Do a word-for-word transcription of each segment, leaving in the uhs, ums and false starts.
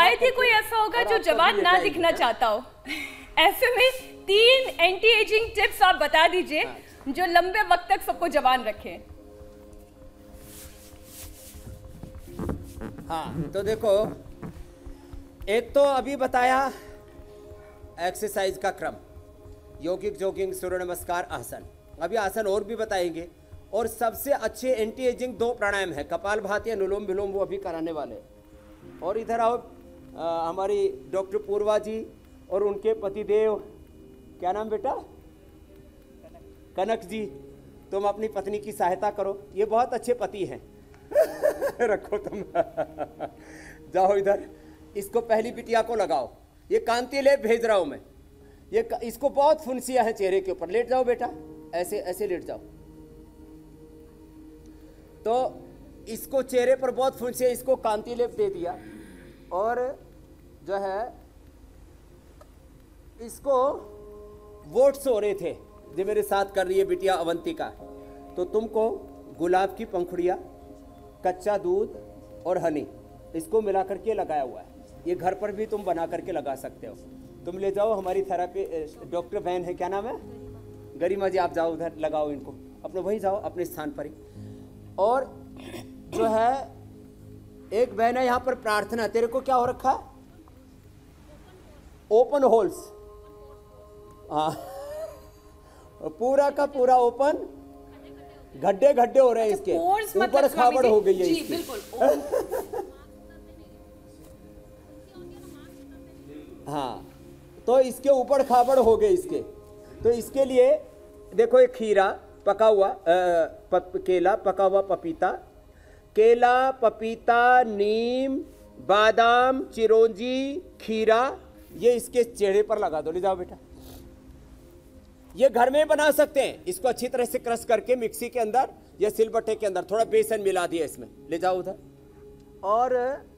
शायद ही कोई ऐसा होगा जो जवान ना दिखना चाहता हो। ऐसे में तीन एंटी एजिंग टिप्स आप बता दीजिए जो लंबे वक्त तक सबको जवान रखें। हाँ तो देखो, एक तो अभी बताया एक्सरसाइज का क्रम, योगिक, जॉगिंग, सूर्य नमस्कार, आसन। अभी आसन और भी बताएंगे। और सबसे अच्छे एंटी एजिंग दो प्राणायाम है, कपालभाति, अनुलोम विलोम, वो अभी कराने वाले हैं। और इधर आओ, आ, हमारी डॉक्टर पूर्वा जी और उनके पतिदेव, क्या नाम बेटा? कनक जी। तुम अपनी पत्नी की सहायता करो, ये बहुत अच्छे पति हैं। रखो तुम। जाओ इधर, इसको पहली बिटिया को लगाओ। ये कांति लेप भेज रहा हूं मैं। ये इसको बहुत फुंसियां हैं चेहरे के ऊपर। लेट जाओ बेटा, ऐसे ऐसे लेट जाओ। तो इसको चेहरे पर बहुत फुंसियां, इसको कांति लेप दे दिया। और जो है इसको वोट्स हो रहे थे जो मेरे साथ कर रही है बिटिया अवंतिका, तो तुमको गुलाब की पंखुड़ियाँ, कच्चा दूध और हनी, इसको मिला करके लगाया हुआ है। ये घर पर भी तुम बना करके लगा सकते हो। तुम ले जाओ, हमारी थेरेपी डॉक्टर बहन है, क्या नाम है? गरिमा जी। आप जाओ उधर, लगाओ इनको, अपने वहीं जाओ, अपने स्थान पर ही। और जो है एक बहन है यहाँ पर, प्रार्थना, तेरे को क्या हो रखा? Open holes. हाँ, पूरा का पूरा ओपन, गड्ढे गड्ढे हो रहे हैं इसके, ऊपर खाबड़ हो गई है इसकी। हाँ, तो इसके ऊपर खाबड़ हो गए इसके। तो इसके लिए देखो, एक खीरा पका हुआ, पप, केला, पका हुआ पपीता, केला, पपीता, नीम, बादाम, चिरौंजी, खीरा, ये इसके चेहरे पर लगा दो। ले जाओ बेटा, ये घर में बना सकते हैं। इसको अच्छी तरह से क्रश करके मिक्सी के अंदर या सिलबट्टे के अंदर थोड़ा बेसन मिला दिया इसमें, ले जाओ उधर। और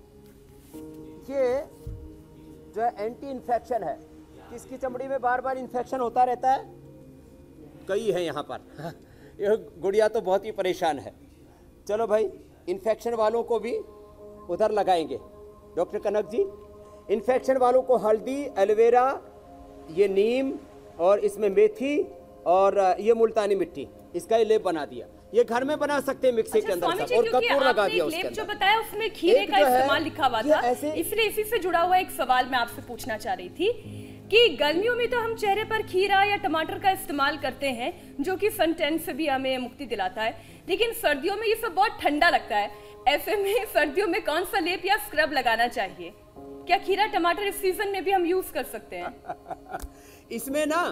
ये जो है एंटी इन्फेक्शन है, किसकी चमड़ी में बार बार इन्फेक्शन होता रहता है? कई है यहाँ पर। ये गुड़िया तो बहुत ही परेशान है। चलो भाई, इन्फेक्शन वालों को भी उधर लगाएंगे डॉक्टर कनक जी। इन्फेक्शन वालों को हल्दी, एलोवेरा, ये नीम, और इसमें मेथी और ये मुल्तानी मिट्टी, इसका ये लेप बना दिया। ये घर में बना सकते हैं मिक्सी अच्छा, के अंदर सब, और कपूर लगा दिया उसके अंदर। जो बताया उसमें खीरे का इस्तेमाल लिखा हुआ था, इसलिए इसी से जुड़ा हुआ एक सवाल मैं आपसे पूछना चाह रही थी कि गर्मियों में तो हम चेहरे पर खीरा या टमाटर का इस्तेमाल करते हैं जो कि सन टैन से भी हमें मुक्ति दिलाता है, लेकिन सर्दियों में ये सब बहुत ठंडा लगता है। ऐसे में सर्दियों में कौन सा लेप या स्क्रब लगाना चाहिए? क्या खीरा टमाटर इस सीजन में भी हम यूज कर सकते हैं? इसमें ना,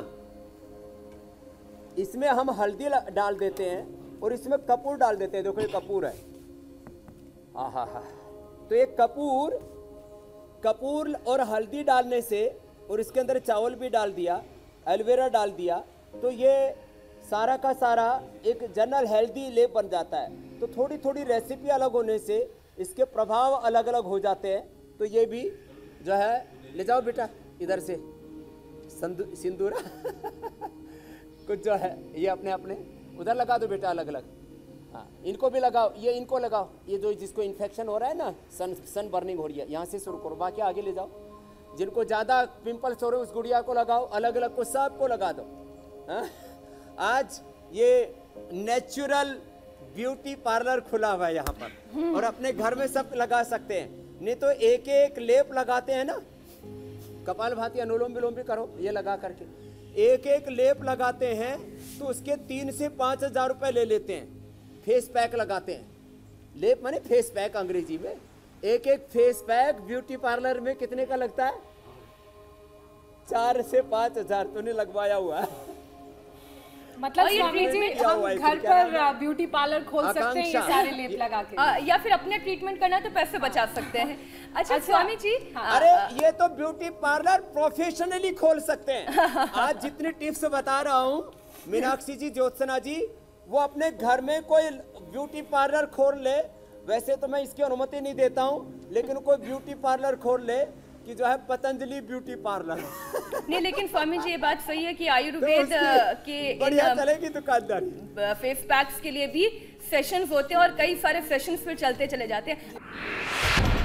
इसमें हम हल्दी डाल देते हैं और इसमें कपूर डाल देते हैं। देखो ये कपूर है, आहा हा। तो ये कपूर कपूर और हल्दी डालने से, और इसके अंदर चावल भी डाल दिया, एलोवेरा डाल दिया, तो ये सारा का सारा एक जनरल हेल्दी लेप बन जाता है। तो थोड़ी थोड़ी रेसिपी अलग होने से इसके प्रभाव अलग अलग हो जाते हैं। तो ये भी जो है, ले जाओ बेटा इधर से सिंदूरा। कुछ जो है ये अपने अपने उधर लगा दो बेटा, अलग अलग। हाँ, इनको भी लगाओ, ये इनको लगाओ, ये जो जिसको इन्फेक्शन हो रहा है ना, सन सन बर्निंग हो रही है, यहाँ से शुरू करो, बाकी आगे ले जाओ। जिनको ज़्यादा पिंपल्स हो रहे हैं उस गुड़िया को लगाओ, अलग अलग को सबको लगा दो। हाँ? आज ये नेचुरल ब्यूटी पार्लर खुला हुआ है यहाँ पर, और अपने घर में सब लगा सकते हैं। नहीं तो एक एक लेप लगाते हैं ना, कपालभाति, अनुलोम विलोम भी करो ये लगा करके, एक एक लेप लगाते हैं तो उसके तीन से पाँच हजार रुपये ले लेते हैं। फेस पैक लगाते हैं, लेप माने फेस पैक अंग्रेजी में। एक एक फेस पैक ब्यूटी पार्लर में कितने का लगता है? चार से पाँच हजार तूने लगवाया हुआ है। मतलब स्वामी जी, हम घर पर ब्यूटी पार्लर खोल सकते हैं ये सारे लेप लगा के, आ, या फिर अपने ट्रीटमेंट करना है तो पैसे बचा सकते हैं। अच्छा, अच्छा स्वामी जी, हाँ, अरे ये तो ब्यूटी पार्लर प्रोफेशनली खोल सकते हैं। आज जितनी टिप्स बता रहा हूँ, मीनाक्षी जी, ज्योत्सना जी, वो अपने घर में कोई ब्यूटी पार्लर खोल ले। वैसे तो मैं इसकी अनुमति नहीं देता हूँ, लेकिन कोई ब्यूटी पार्लर खोल ले कि जो है पतंजलि ब्यूटी पार्लर। नहीं, लेकिन स्वामी जी ये बात सही है कि आयुर्वेद तो के बढ़िया चलेगी दुकानदारी। फेस पैक्स के लिए भी सेशंस होते हैं और कई सारे सेशंस फिर चलते चले जाते हैं।